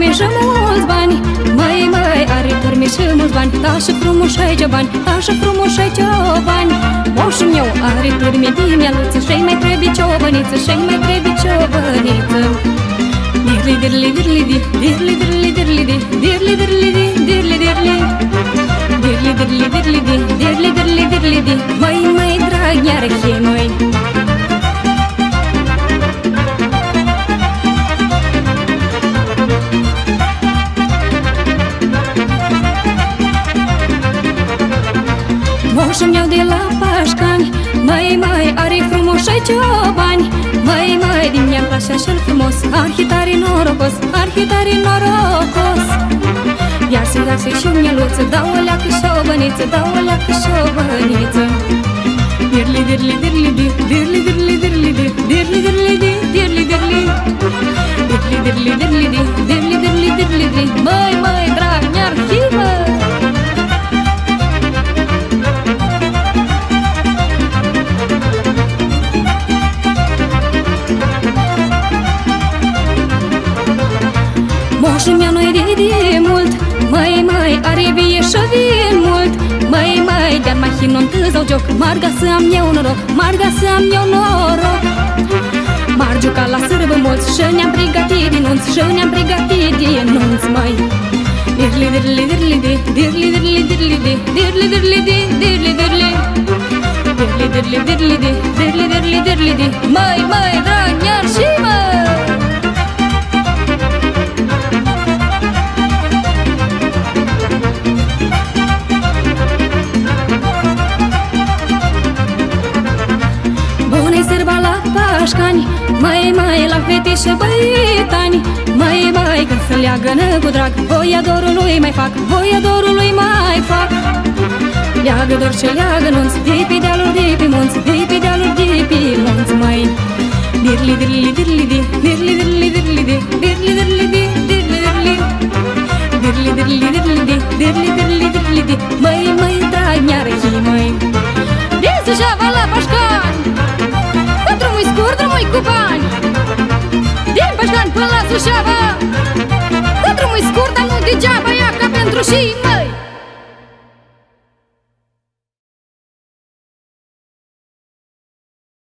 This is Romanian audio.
turme și mulți bani, măi, are turme și mulți bani. Da și frumos ai ce bani, da și frumos ai ce bani. Moșul meu are turme din mieluță și-i mai trebuie ciobăniță, și-i mai trebuie ciobăniță. Dirli, dirli, dirli, dirli, dirli, dirli, dirli, dirli, dirli, dirli, dirli, dirli, dirli, dirli, dirli, dirli, dirli, măi, drag, iar hei, măi. Moșul meu de la Pașcani, măi, are frumos ai ciobani. Măi, din ea-mi place așa-l frumos, arhitare norocos, arhitare norocos. Iar să-i dau și o mieluță, dau o leacă și o băniță, dau o leacă și o băniță. Dirli, dirli, dirli, dirli, dirli, dirli, dirli, dirli, dirli, dirli, dirli, dirli, dirli, dirli, dirli, dirli, dirli, măi, drag, iar himă. Moșul meu nu-i de mult, măi, are vie și vin mult. Măi, de-ar mai hinon tâzau joc, marga să am eu noroc, marga să am eu noroc. M-ar juca la sârbă mulți și ne-am pregătit din nunț, și ne-am pregătit din nunț, măi. Dirli, dirli, dirli, dirli, dirli, dirli, dirli, dirli, dirli, dirli, dirli, dirli, dirli, dirli, dirli, dirli, dirli, măi, drag, iar și mă. Bună-i sârba la Pașcani, măi, la fete și băietani. Măi, când se leagănă cu drag, voiadorului mai fac, voiadorului mai fac. Leagă dor și leagă nunț, de pe dealuri, de pe munți, de pe dealuri, de pe munți, măi. Dirli, dirli, dirli, dirli, dirli, dirli, dirli, dirli, dirli, dirli, dirli, dirli, dirli, dirli, dirli, dirli, dirli, măi, drag, iar hii, măi. Din Suceava la Pașcani, că drumul-i scurt, drumul-i cu bani. Din Pașcani până la Suceava, că drumul-i scurt, dar nu degeaba, ia ca pentru și